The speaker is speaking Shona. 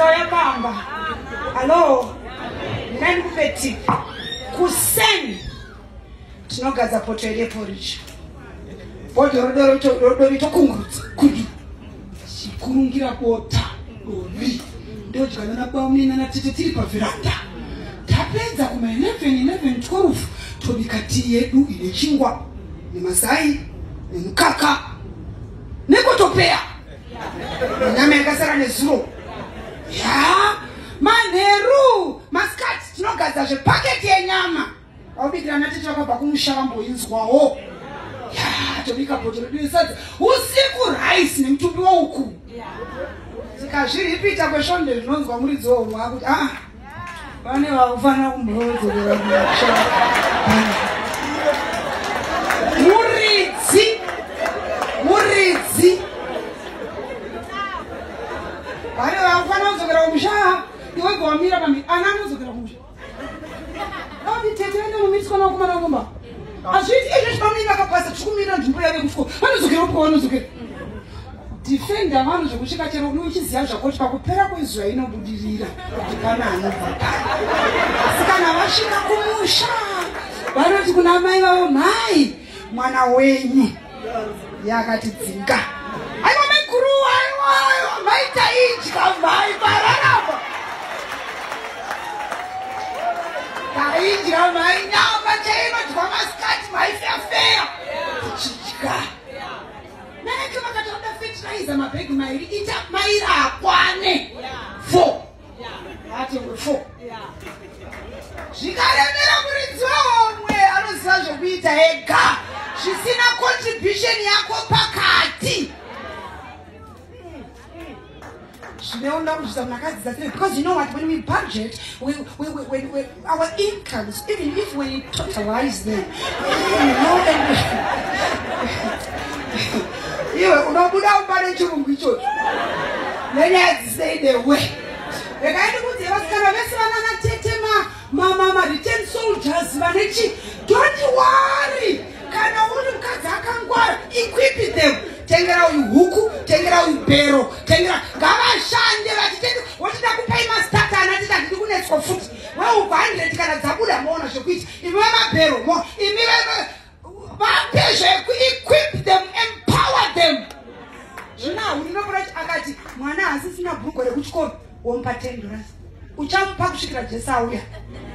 Zoya Bamba. Hello. Nani kupeti. Kuseni. Tinogadza poto ide porridge. Poto rodoro kungurutsa. Kudu. Chikurungira bota. Dovi. Ndio chikanana pamina na tete tiri pa veranda. Tapedza kuma 11 tobika tea yedu ine chingwa. Nemasai, nemukaka. Nekotopea. Nyama yakasara nezuro. Ya, manheru, maskati tinogadza zvepaketi yenyama. Aubikira natete vakabva kumusha inzwawo. Ya, tobika poto redu sadza. Usiku rice nemutumbi wouku. Tikazviripita kweshonde zvinonzwa muridzi womwe akuti vane vakufana kumbodzera kumusha. Muridzi. Vane vakufana kudzokera kumusha. Iwe gwamira pami ana anodzokera kumusha. Tete vende mumitsikana wakumana ngomba. Azviti izvo zvipamini vakapasa tichikumira nzvimbo yave kufuko. Vanozokera uko vanozokera. Defender vanhu zvokusvika chero uchiziva zvakoti pakupera kwezuva inobudirira kuti pana anobva pano. Asi kana vasvika kumusha vanoti kuna mai vavo, mai mwana wenyu yakatidzinga. Aiwa mai guru, aiwa mai taidya, mai pararama. Taidya mai nyama chainodya masikati mai feya tichidya. Neke vakatoda fertilizer mabhegi mairi ita mairi akwane 4. Atengwe 4. Zvikaremera muridzi womwe anoziva zvokuita ega zvisina contribution yako pakati. Zvineonda kuzvisa munakadzi dzatiri, because you know what, when we budget, we our incomes, even if when you totalize them, you know, iwe unobuda ubane chirungu ichocho. Let's say the way. Vekaenda kuti vasikana vese vana natete ma return soldiers vanechi. Don't worry. Kana uri mukadzi akangwara, equip them. Tengera uyu huku, tengera uyu bhero, tengera ngavashande vachitenda wachida kupai mastata anatita ndiri kunetswa futi. Wewe ubva 100 kana dzabuda moona zvokuita. Imi vamabhero mo, imi vapezve equip them, empower them. Zvina uninokura akati mwana asisina bhuku rekuchikoro womupa $10. Uchamupa kusvikira Jesu auya.